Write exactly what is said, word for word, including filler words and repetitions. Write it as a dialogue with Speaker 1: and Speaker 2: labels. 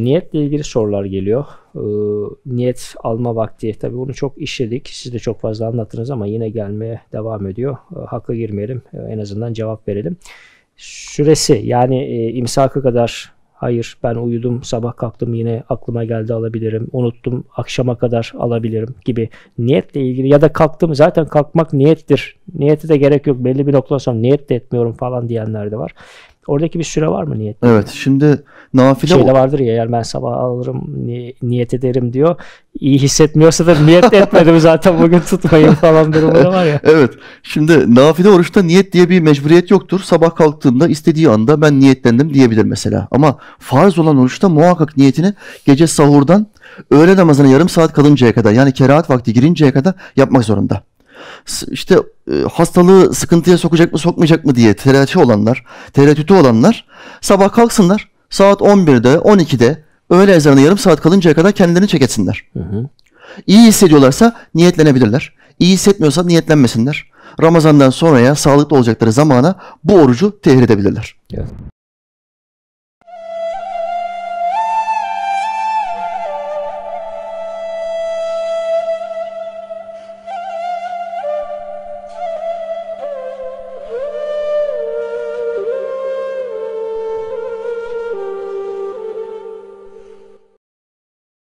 Speaker 1: niyetle ilgili sorular geliyor. Ee, niyet alma vakti. Tabii bunu çok işledik. Siz de çok fazla anlattınız ama yine gelmeye devam ediyor. Ee, hakka girmeyelim. Ee, en azından cevap verelim. Süresi yani e, imsaka kadar, hayır ben uyudum sabah kalktım yine aklıma geldi alabilirim, unuttum akşama kadar alabilirim gibi niyetle ilgili, ya da kalktım zaten kalkmak niyettir, niyete de gerek yok, belli bir noktadan sonra niyet de etmiyorum falan diyenler de var. Oradaki bir süre var mı niyet?
Speaker 2: Evet, şimdi nafile
Speaker 1: şey de vardır ya, eğer ben sabah alırım ni- niyet ederim diyor. İyi hissetmiyorsa da niyet de etmedim zaten bugün tutmayın falan durumu da var ya.
Speaker 2: Evet. Şimdi nafile oruçta niyet diye bir mecburiyet yoktur. Sabah kalktığında istediği anda ben niyetlendim diyebilir mesela. Ama farz olan oruçta muhakkak niyetini gece sahurdan öğle namazına yarım saat kalıncaya kadar, yani kerahat vakti girinceye kadar yapmak zorunda. İşte e, hastalığı sıkıntıya sokacak mı sokmayacak mı diye tereddütü olanlar, tereddütü olanlar sabah kalksınlar, saat on birde on ikide öğle ezanına yarım saat kalıncaya kadar kendilerini çek etsinler. Hı hı. İyi hissediyorlarsa niyetlenebilirler. İyi hissetmiyorsa niyetlenmesinler. Ramazandan sonraya sağlıklı olacakları zamana bu orucu tehir edebilirler.
Speaker 1: Evet.